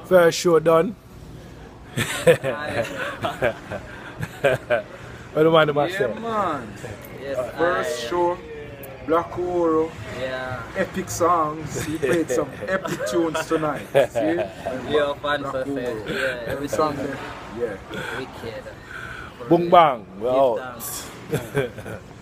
First show done. What do man about Yeah, say? man. Yes, First show, Black Uhuru, Yeah. epic songs. He played some epic tunes tonight. See? Your fans Black are saying, Uhuru. yeah, Every song there. Yeah. wicked. Boom bang. We're Give out. thanks.